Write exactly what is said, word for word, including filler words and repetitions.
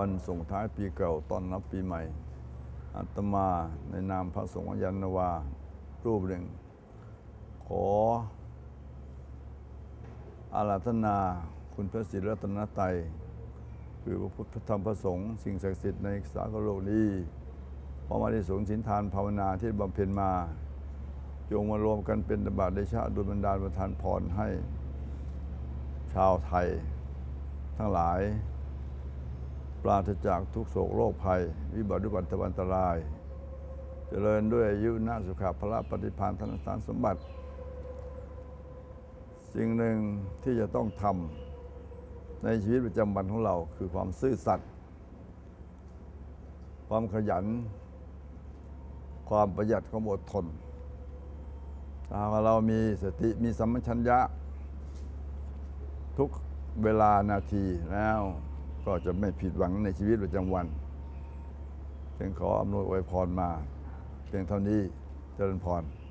วันส่งท้ายปีเก่าต้อนรับปีใหม่อาตมาในนามพระสงฆ์ยันนวารูปหนึ่งขออาราธนาคุณพระศรีรัตนตรัยคือพระพุทธธรรมพระสงฆ์สิ่งศักดิ์สิทธิ์ในสากลโลกนี้พอมาได้สงฆ์ศีลทานภาวนาที่บำเพ็ญมาจงมารวมกันเป็นบาตรเดชะดลบันดาลประทานพรให้ชาวไทยทั้งหลายปราศจากทุกโศกโรคภัยวิบัติวิบัติอันตรายเจริญด้วยอายุนาสุขภละปฏิภาณธนสารสมบัติสิ่งหนึ่งที่จะต้องทำในชีวิตประจำวันของเราคือความซื่อสัตย์ความขยันความประหยัดความอดทนถ้าเรามีสติมีสัมปชัญญะทุกเวลานาทีแล้วก็จะไม่ผิดหวังในชีวิตประจำวันจึงขออำนวยอวยพรมาเพียงเท่านี้เจริญพร